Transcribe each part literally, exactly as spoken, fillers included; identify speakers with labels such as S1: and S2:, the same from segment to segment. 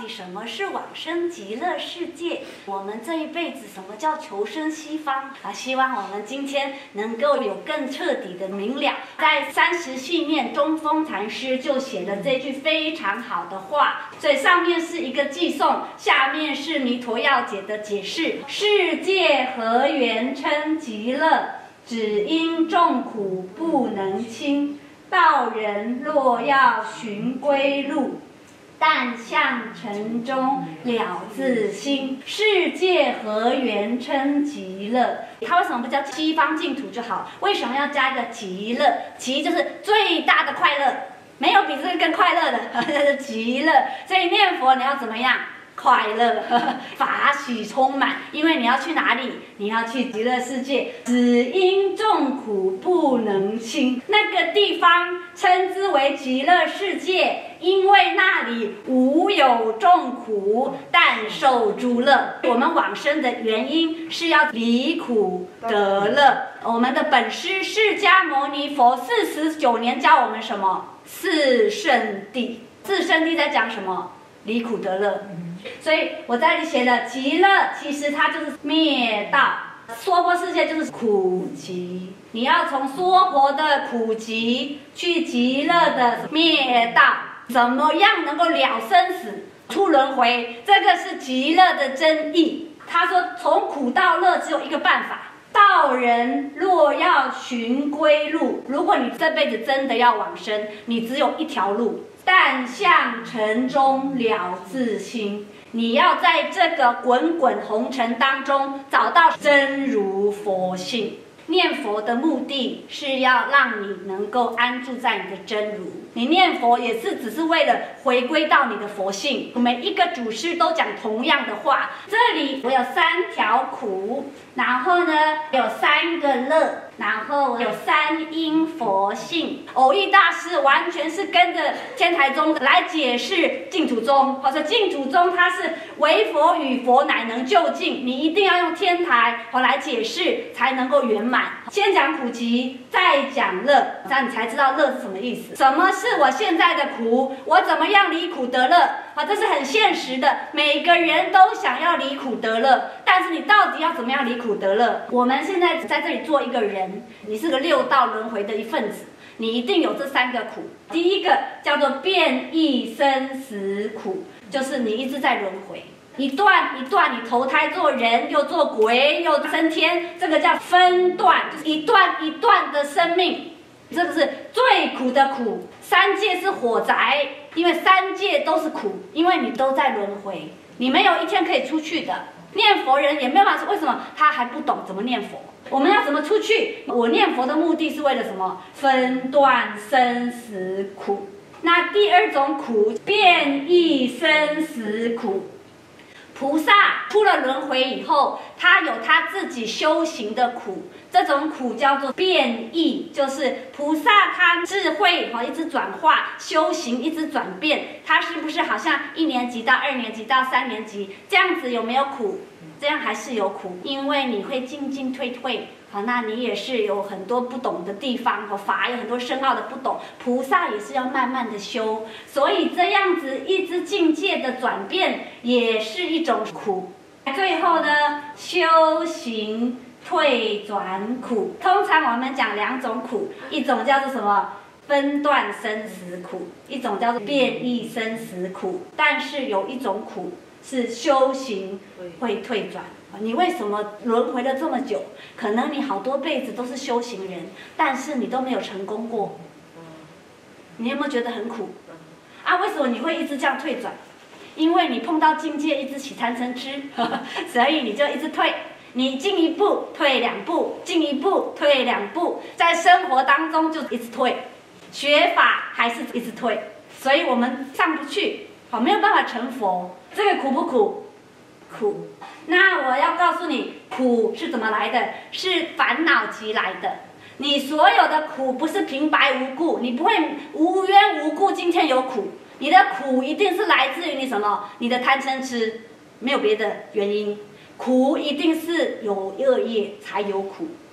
S1: 底什么是往生极乐世界？我们这一辈子什么叫求生西方啊？希望我们今天能够有更彻底的明了。在三十信念，中峰禅师就写了这句非常好的话，所以上面是一个寄颂，下面是弥陀要解的解释：世界何缘称极乐？只因众苦不能轻。道人若要寻归路，但向尘中了自心。世界何缘称极乐？它为什么不叫西方净土就好？为什么要加一个极乐？极就是最大的快乐，没有比这个更快乐的，这是极乐。所以念佛你要怎么样？快乐，法喜充满，因为你要去哪里？你要去极乐世界。只因众苦不能轻，那个地方称之为极乐世界，因为那里无有众苦，但受诸乐。我们往生的原因是要离苦得乐。我们的本师释迦牟尼佛四十九年教我们什么？四圣谛。四圣谛在讲什么？离苦得乐。所以我在这里写的极乐，其实它就是灭道。娑婆世界就是苦集，你要从娑婆的苦集去极乐的灭道。怎么样能够了生死、出轮回？这个是极乐的真意。他说，从苦到乐只有一个办法。道人若要寻归路，如果你这辈子真的要往生，你只有一条路。但向尘中了自心，你要在这个滚滚红尘当中找到真如佛性。念佛的目的是要让你能够安住在你的真如，你念佛也是只是为了回归到你的佛性。每一个祖师都讲同样的话，这里我有三条苦，然后呢有三个乐，然后我有三因佛性。偶益大师完全是跟着天台宗来解释净土宗，或者净土宗它是唯佛与佛乃能就近，你一定要用天台来解释才能够圆满。先讲苦集，再讲乐，这样你才知道乐是什么意思。什么是我现在的苦？我怎么样离苦得乐？啊，这是很现实的，每个人都想要离苦得乐，但是你到底要怎么样离苦得乐？我们现在在这里做一个人，你是个六道轮回的一份子，你一定有这三个苦。第一个叫做变异生死苦，就是你一直在轮回。一段一段，你投胎做人，又做鬼，又升天，这个叫分段，就是一段一段的生命，这个是最苦的苦。三界是火宅，因为三界都是苦，因为你都在轮回，你没有一天可以出去的。念佛人也没有办法说，为什么他还不懂怎么念佛？我们要怎么出去？我念佛的目的是为了什么？分段生死苦。那第二种苦，变异生死苦。菩萨出了轮回以后，他有他自己修行的苦，这种苦叫做变异，就是菩萨他智慧哈一直转化，修行一直转变，他是不是好像一年级到二年级到三年级这样子？有没有苦？这样还是有苦，因为你会进进退退。好，那你也是有很多不懂的地方，和法有很多深奥的不懂，菩萨也是要慢慢的修，所以这样子一直境界的转变也是一种苦。最后呢，修行退转苦，通常我们讲两种苦，一种叫做什么？分段生死苦，一种叫做变异生死苦。但是有一种苦是修行会退转。你为什么轮回了这么久？可能你好多辈子都是修行人，但是你都没有成功过。你有没有觉得很苦？啊，为什么你会一直这样退转？因为你碰到境界一直起贪嗔痴，所以你就一直退。你进一步退两步，进一步退两步，在生活当中就一直退，学法还是一直退，所以我们上不去，好，没有办法成佛。这个苦不苦？苦。那我要告诉你，苦是怎么来的？是烦恼集来的。你所有的苦不是平白无故，你不会无缘无故今天有苦，你的苦一定是来自于你什么？你的贪嗔痴，没有别的原因。苦一定是有恶业才有苦。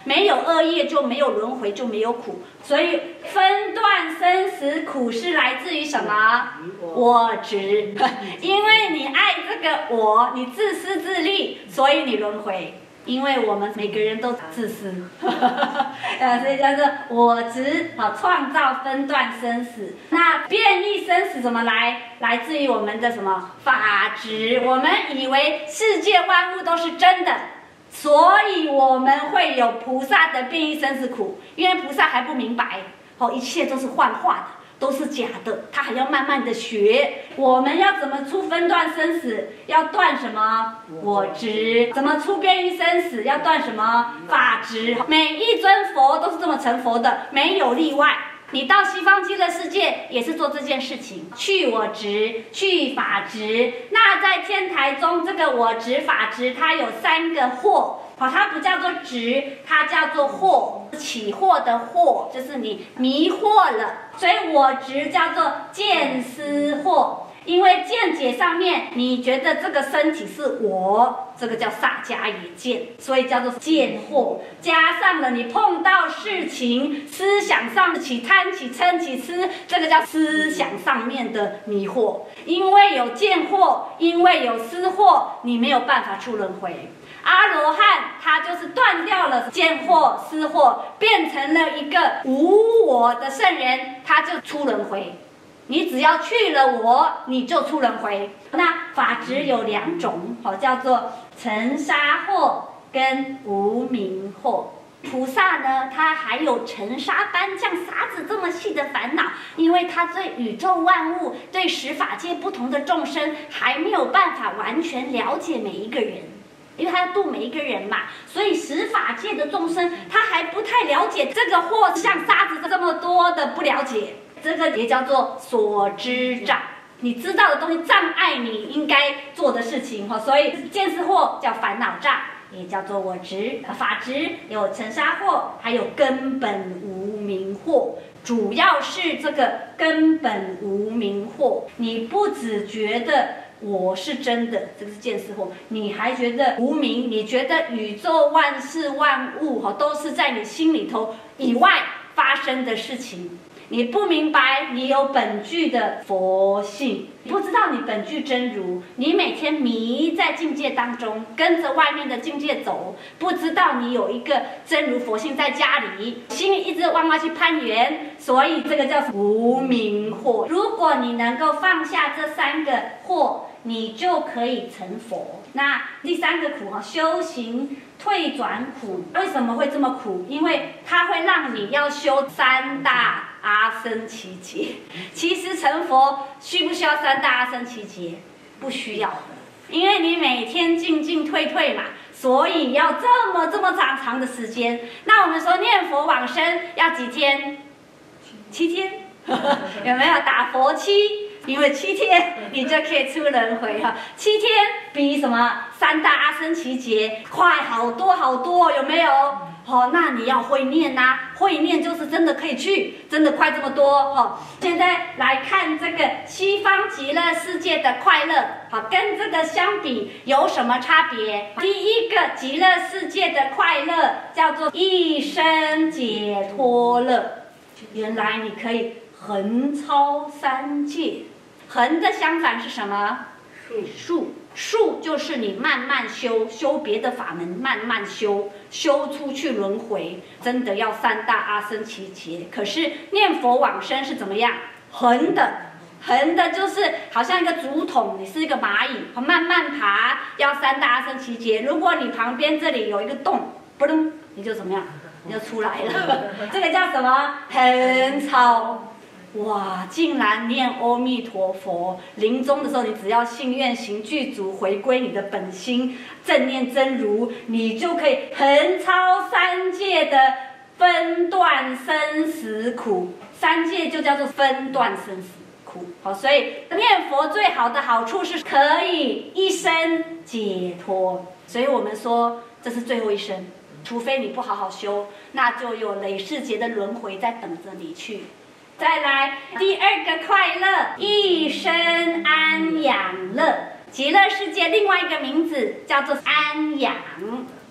S1: 没有恶业就没有轮回，就没有苦。所以分段生死苦是来自于什么？我执。因为你爱这个我，你自私自利，所以你轮回。因为我们每个人都自私，呃，所以叫做我执，好，创造分段生死。那变异生死怎么来？来自于我们的什么法执？我们以为世界万物都是真的，所以我们会有菩萨的变异生死苦，因为菩萨还不明白，哦，一切都是幻化的。都是假的，他还要慢慢的学。我们要怎么出分段生死？要断什么？我执。怎么出变异生死？要断什么？法执。每一尊佛都是这么成佛的，没有例外。你到西方极乐世界也是做这件事情，去我执，去法执。那在天台中，这个我执、法执，它有三个惑。好，它不叫做执，它叫做惑，起惑的惑，就是你迷惑了。所以我执叫做见思惑，因为见解上面你觉得这个身体是我，这个叫萨迦耶见，所以叫做见惑。加上了你碰到事情，思想上起贪起嗔起痴，这个叫思想上面的迷惑。因为有见惑，因为有思惑，你没有办法出轮回。阿罗汉他就是断掉了见惑、思惑，变成了一个无我的圣人，他就出轮回。你只要去了我，你就出轮回。那法执有两种，好，叫做尘沙惑跟无明惑。菩萨呢，他还有尘沙般像沙子这么细的烦恼，因为他对宇宙万物、对十法界不同的众生，还没有办法完全了解每一个人。因为他要度每一个人嘛，所以十法界的众生他还不太了解这个惑，像沙子这么多的不了解，这个也叫做所知障。你知道的东西障碍你应该做的事情哈，所以见思惑叫烦恼障，也叫做我执。法执有尘沙惑，还有根本无明惑。主要是这个根本无明惑，你不只觉得我是真的，这个是见思惑，你还觉得无明，你觉得宇宙万事万物哈都是在你心里头以外发生的事情。你不明白你有本具的佛性，不知道你本具真如，你每天迷在境界当中，跟着外面的境界走，不知道你有一个真如佛性在家里，心里一直往外去攀缘，所以这个叫无明惑。如果你能够放下这三个惑，你就可以成佛。那第三个苦哈，修行退转苦，为什么会这么苦？因为它会让你要修三大阿僧祇劫。其实成佛需不需要三大阿僧祇劫？不需要的，因为你每天进进退退嘛，所以要这么这么长长的时间。那我们说念佛往生要几天？七天，有没有打佛七？因为七天你就可以出轮回哈，七天比什么三大阿僧祇劫快好多好多，有没有？哦，那你要会念呐、啊，会念就是真的可以去，真的快这么多哦。现在来看这个西方极乐世界的快乐，好，跟这个相比有什么差别？第一个极乐世界的快乐叫做一生解脱乐，原来你可以横超三界。横的相反是什么？术。术就是你慢慢修，修别的法门，慢慢修，修出去轮回，真的要三大阿僧祇劫。可是念佛往生是怎么样？横的，横的就是好像一个竹筒，你是一个蚂蚁，慢慢爬，要三大阿僧祇劫。如果你旁边这里有一个洞，不噔，你就怎么样？你就出来了。这个叫什么？横超。哇！竟然念阿弥陀佛，临终的时候，你只要信愿行具足，回归你的本心，正念真如，你就可以横超三界的分段生死苦。三界就叫做分段生死苦。好，所以念佛最好的好处是可以一生解脱。所以我们说这是最后一生，除非你不好好修，那就有累世劫的轮回在等着你去。再来第二个快乐，一生安养乐。极乐世界另外一个名字叫做安养。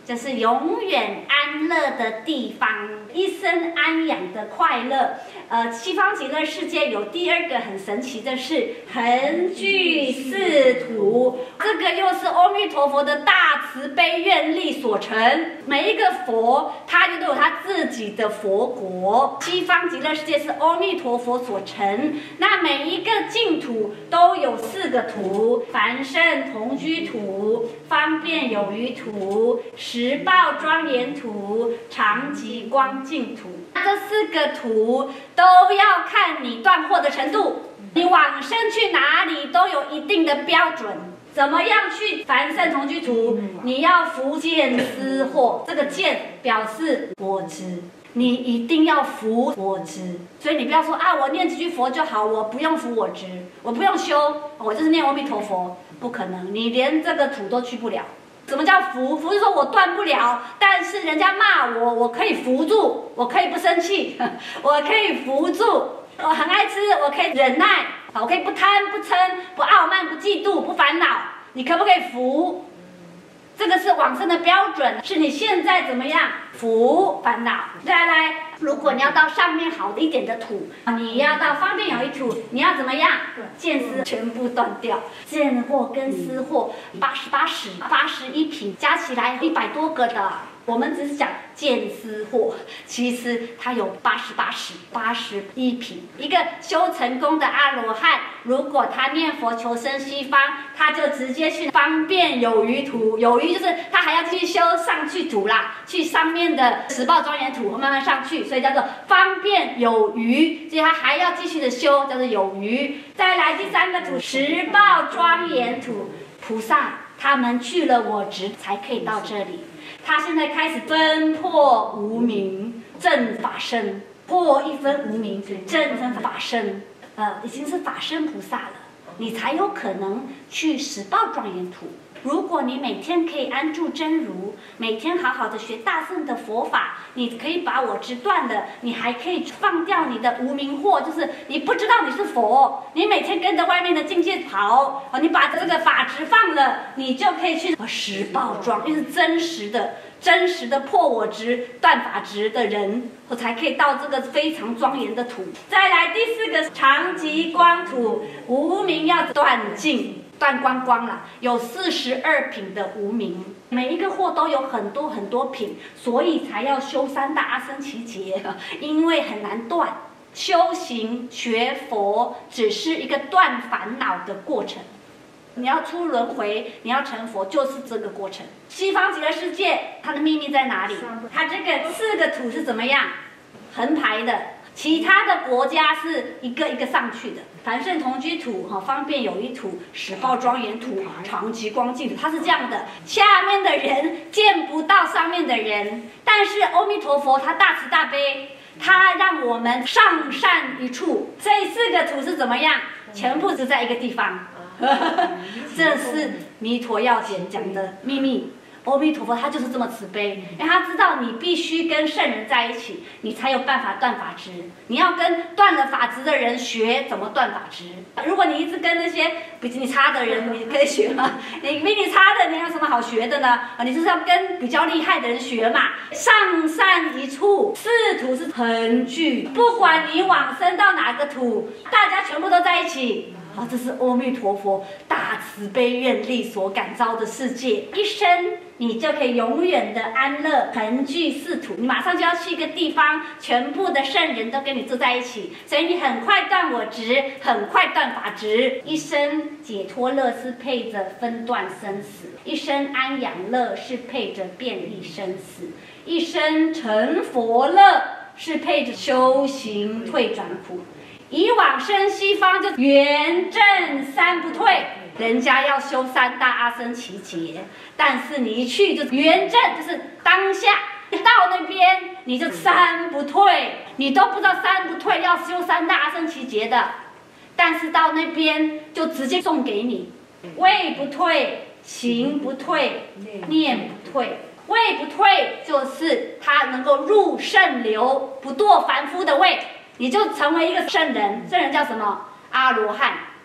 S1: 就是永远安乐的地方，一生安养的快乐。呃，西方极乐世界有第二个很神奇的是恒具四土，这个又是阿弥陀佛的大慈悲愿力所成。每一个佛，他就都有他自己的佛国。西方极乐世界是阿弥陀佛所成，那每一个净土都有四个土：凡圣同居土、方便有余土、十报庄严土、常寂光净土。这四个土都要看你断惑的程度，你往生去哪里都有一定的标准。怎么样去凡圣同居土？你要服见思惑，这个见表示我知，你一定要服我知。所以你不要说啊，我念几句佛就好，我不用服我知，我不用修，我就是念阿弥陀佛，不可能，你连这个土都去不了。什么叫服？服是说我断不了，但是人家骂我，我可以服住，我可以不生气，我可以服住。我很爱吃，我可以忍耐，我可以不贪不嗔不傲慢不嫉妒不烦恼。你可不可以服？这个是往生的标准，是你现在怎么样服烦恼。再来，如果你要到上面好一点的土，你要到方便有一土，你要怎么样？见思全部断掉，见惑跟思惑八十八十八十一品，加起来一百多个的。我们只是讲见思惑，其实它有八十八十八十一品。一个修成功的阿罗汉，如果他念佛求生西方，他就直接去方便有余土。有余就是他还要继续修上去土啦，去上面的十报庄严土慢慢上去，所以叫做方便有余。所以他还要继续的修，叫做有余。再来第三个土，十报庄严土，菩萨他们去了我执才可以到这里。他现在开始分破无明，正法身，破一分无明，正分法身，呃，已经是法身菩萨了，你才有可能去十报庄严土。如果你每天可以安住真如，每天好好的学大圣的佛法，你可以把我执断了，你还可以放掉你的无明惑，就是你不知道你是佛，你每天跟着外面的境界跑，你把这个法执放了，你就可以去十报庄，就是真实的。真实的破我执、断法执的人，我才可以到这个非常庄严的土。再来第四个常寂光土，无明要断尽。断光光了，有四十二品的无明，每一个惑都有很多很多品，所以才要修三大阿僧祇劫，因为很难断。修行学佛只是一个断烦恼的过程，你要出轮回，你要成佛，就是这个过程。西方极乐世界它的秘密在哪里？它这个四个土是怎么样横排的？其他的国家是一个一个上去的，凡圣同居土、哈方便有余土、十报庄严土、常寂光净土，它是这样的。下面的人见不到上面的人，但是阿弥陀佛他大慈大悲，他让我们上善一处。这四个土是怎么样？全部是在一个地方。这是弥陀要解讲的秘密。阿弥陀佛他就是这么慈悲，因为他知道你必须跟圣人在一起，你才有办法断法执。你要跟断了法执的人学怎么断法执。如果你一直跟那些比你差的人，你可以学吗？你比你差的，你有什么好学的呢？你就是要跟比较厉害的人学嘛。上善一处，四土是恒具，不管你往生到哪个土，大家全部都在一起。好，这是阿弥陀佛大慈悲愿力所感召的世界，一生你就可以永远的安乐，恒具四土。你马上就要去一个地方，全部的圣人都跟你住在一起，所以你很快断我执，很快断法执。一生解脱乐是配着分断生死，一生安养乐是配着变异生死，一生成佛乐是配着修行退转苦。以往生西方就圆正三不退，人家要修三大阿僧祇劫，但是你一去就圆正，就是当下一到那边你就三不退，你都不知道三不退要修三大阿僧祇劫的，但是到那边就直接送给你，位不退，行不退，念不退。位不退就是他能够入圣流，不堕凡夫的位。你就成为一个圣人，圣人叫什么？阿罗汉。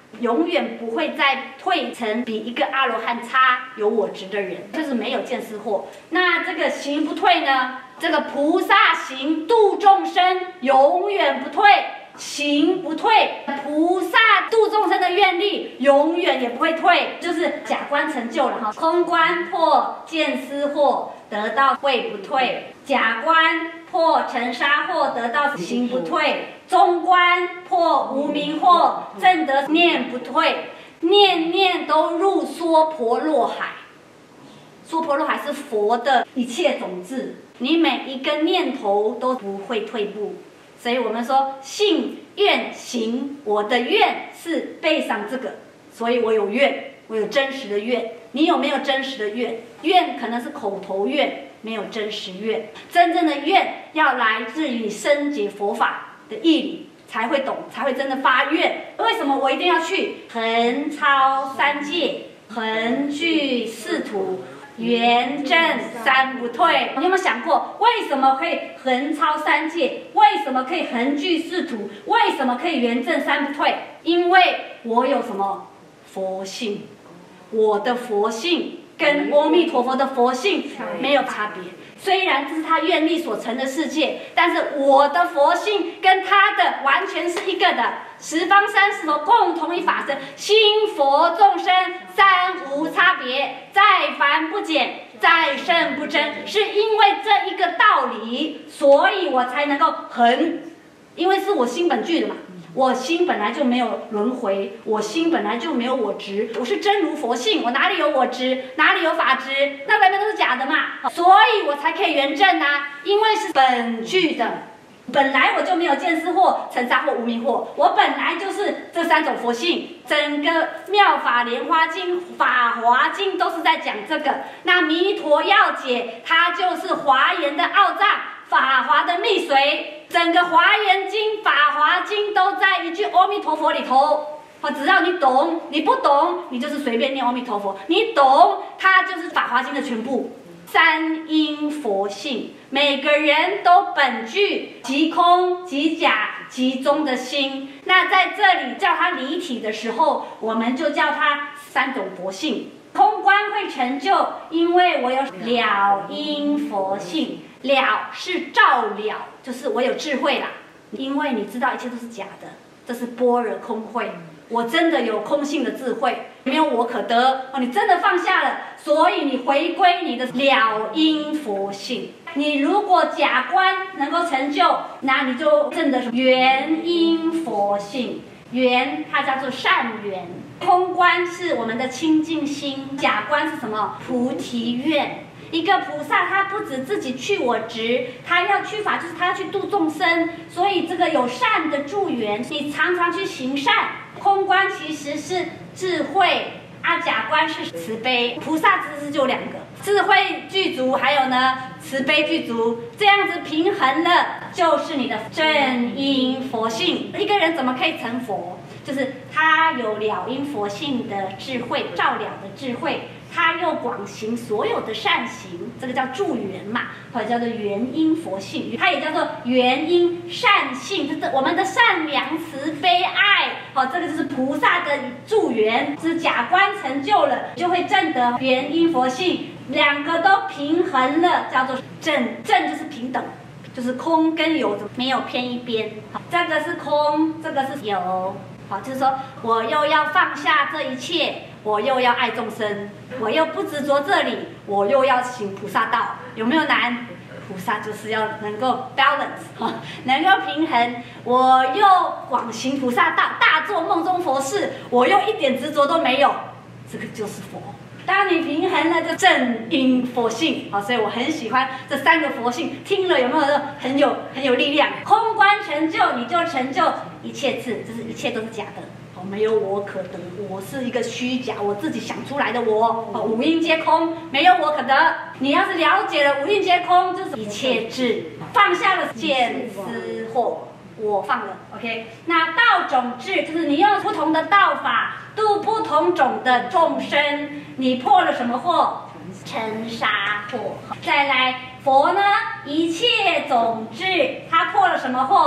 S1: 永远不会再退成比一个阿罗汉差有我执的人，就是没有见思惑。那这个行不退呢？这个菩萨行度众生永远不退，行不退，菩萨度众生的愿力永远也不会退，就是假观成就了哈。空观破见思惑，得到慧不退；假观破尘沙惑，得到行不退；中观破无明惑，证得念不退。念念都入娑婆若海，娑婆若海是佛的一切种子，你每一个念头都不会退步。所以我们说信愿行，我的愿是背上这个，所以我有愿，我有真实的愿。你有没有真实的愿？愿可能是口头愿，没有真实愿。真正的愿要来自于你深解佛法的义理，才会懂，才会真的发愿。为什么我一定要去？横超三界，横具四土，圆正三不退。你有没有想过，为什么可以横超三界？为什么可以横具四土？为什么可以圆正三不退？因为我有什么佛性，我的佛性跟阿弥陀佛的佛性没有差别。虽然这是他愿力所成的世界，但是我的佛性跟他的完全是一个的。十方三世佛共同一法身，心佛众生三无差别，在凡不减，在圣不增。是因为这一个道理，所以我才能够恒，因为是我心本具的嘛。我心本来就没有轮回，我心本来就没有我执，我是真如佛性，我哪里有我执，哪里有法执？那外面都是假的嘛，所以我才可以圆正啊，因为是本具的。本来我就没有见思惑、尘沙惑、无明惑，我本来就是这三种佛性。整个妙法莲花经、法华经都是在讲这个。那弥陀要解，它就是华严的奥藏，法华的密髓。整个华严经、法华经都在一句阿弥陀佛里头。好，只要你懂，你不懂，你就是随便念阿弥陀佛；你懂，它就是法华经的全部。三因佛性，每个人都本具即空即假即中的心。那在这里叫它离体的时候，我们就叫它三种佛性。空观会成就，因为我有了因佛性。了是照了，就是我有智慧啦。因为你知道一切都是假的，这是般若空慧。我真的有空性的智慧，没有我可得哦。你真的放下了，所以你回归你的了因佛性。你如果假观能够成就，那你就证的圆因佛性。圆它叫做善缘，空观是我们的清净心，假观是什么？菩提愿。一个菩萨，他不止自己去我执，他要去法，就是他要去度众生。所以这个有善的助缘，你常常去行善。空观其实是智慧，啊，假观是慈悲。菩萨之是就两个，智慧具足，还有呢慈悲具足，这样子平衡了，就是你的正因佛性。一个人怎么可以成佛？就是他有了因佛性的智慧，照了的智慧。他又广行所有的善行，这个叫助缘嘛，或者叫做原因佛性，它也叫做原因善性，就是我们的善良、慈悲、爱，好，这个就是菩萨的助缘，是假观成就了，就会证得原因佛性，两个都平衡了，叫做正。正就是平等，就是空跟有没有偏一边，好，这个是空，这个是有，好，就是说我又要放下这一切。我又要爱众生，我又不执着这里，我又要行菩萨道，有没有难？菩萨就是要能够 balance， 能够平衡。我又广行菩萨道，大做梦中佛事，我又一点执着都没有，这个就是佛。当你平衡了，就正因佛性。好，所以我很喜欢这三个佛性，听了有没有很有很有力量？空观成就，你就成就一切智，就是一切都是假的。没有我可得，我是一个虚假，我自己想出来的我，哦，五蕴皆空，没有我可得。你要是了解了五蕴皆空，就是一切智，放下了见思惑，我放了 ，OK。那道种智就是你用不同的道法度不同种的众生，你破了什么惑？尘沙惑。再来佛呢，一切种智，他破了什么惑？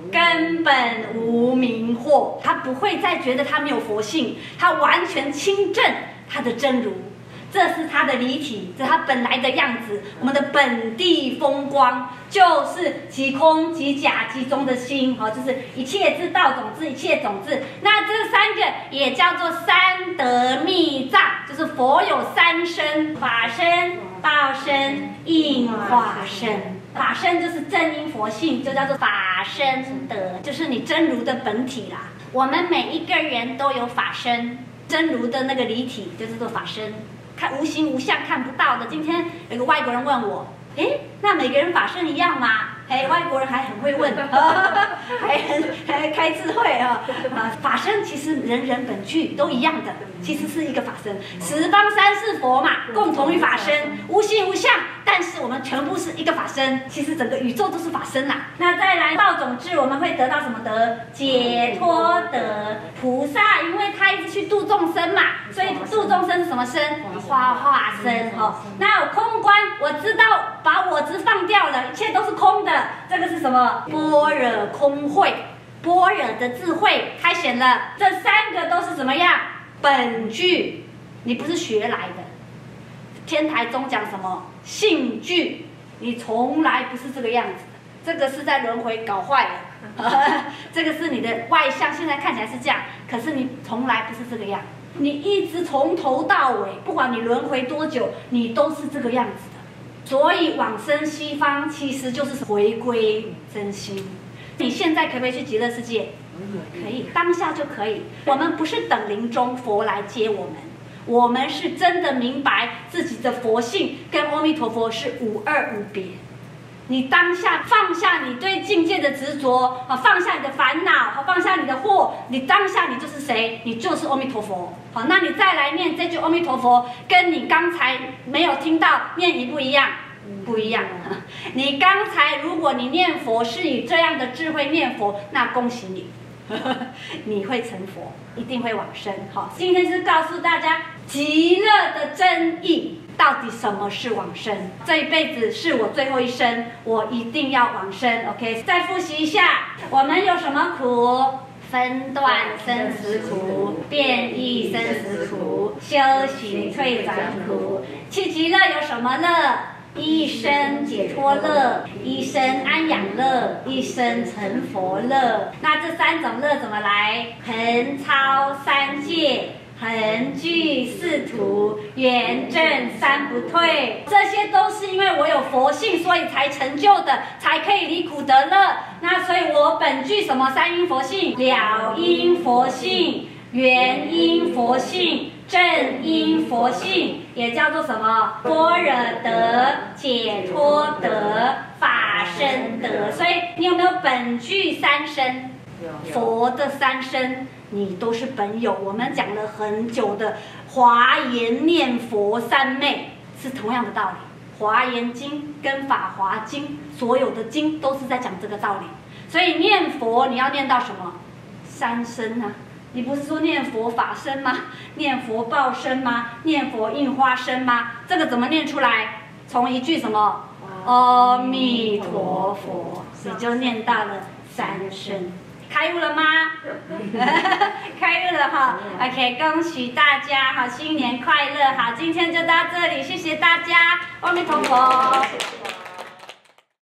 S1: 根本无明惑，他不会再觉得他没有佛性，他完全清正他的真如。这是它的离体，这是它本来的样子。我们的本地风光就是即空即假即中的心，哈，就是一切之道种子，一切种子。那这三个也叫做三德密藏，就是佛有三身：法身、报身、应化身。法身就是正因佛性，就叫做法身德，就是你真如的本体啦。我们每一个人都有法身，真如的那个离体就叫做法身。看无形无相看不到的。今天有个外国人问我，诶，那每个人法身一样吗？哎，外国人还很会问，还很还开智慧啊！啊，法身其实人人本具都一样的，其实是一个法身。十方三世佛嘛，共同于法身，无形无相，但是我们全部是一个法身。其实整个宇宙都是法身啦。那再来道种智，我们会得到什么德？解脱德。菩萨因为他一直去度众生嘛，所以度众生是什么身？花化身哈。那有空观，我知道把我执放掉了，一切都是空的。这个是什么？般若空慧，般若的智慧开显了。这三个都是怎么样？本具，你不是学来的。天台宗讲什么？性具，你从来不是这个样子的。这个是在轮回搞坏了。这个是你的外相，现在看起来是这样，可是你从来不是这个样。你一直从头到尾，不管你轮回多久，你都是这个样子的。所以往生西方其实就是回归真心。你现在可不可以去极乐世界？可以，当下就可以。我们不是等临终佛来接我们，我们是真的明白自己的佛性跟阿弥陀佛是无二无别。你当下放下你对境界的执着，啊，放下你的烦恼，放下你的惑，你当下你就是谁？你就是阿弥陀佛。好，那你再来念这句阿弥陀佛，跟你刚才没有听到念一不一样？不一样。你刚才如果你念佛是以这样的智慧念佛，那恭喜你，你会成佛，一定会往生。好，今天是告诉大家极乐的真意。到底什么是往生？这一辈子是我最后一生，我一定要往生。OK， 再复习一下，我们有什么苦？分段生死苦，变异生死苦，修行退转苦。去极乐有什么乐？一生解脱乐，一生安养乐，一生成佛乐。那这三种乐怎么来？横超三界，恒具四土，圆正三不退，这些都是因为我有佛性，所以才成就的，才可以离苦得乐。那所以我本具什么三因佛性？了因佛性、原因佛性、正因佛性，也叫做什么？般若德、解脱德、法身德。所以你有没有本具三身？佛的三身。你都是本有，我们讲了很久的华严念佛三昧是同样的道理。华严经跟法华经，所有的经都是在讲这个道理。所以念佛你要念到什么？三身啊！你不是说念佛法身吗？念佛报身吗？念佛应化身吗？这个怎么念出来？从一句什么？阿弥陀佛，你就念到了三身。开悟了吗？开悟了哈 ，OK， 恭喜大家，好，新年快乐，好，今天就到这里，谢谢大家，阿弥陀佛。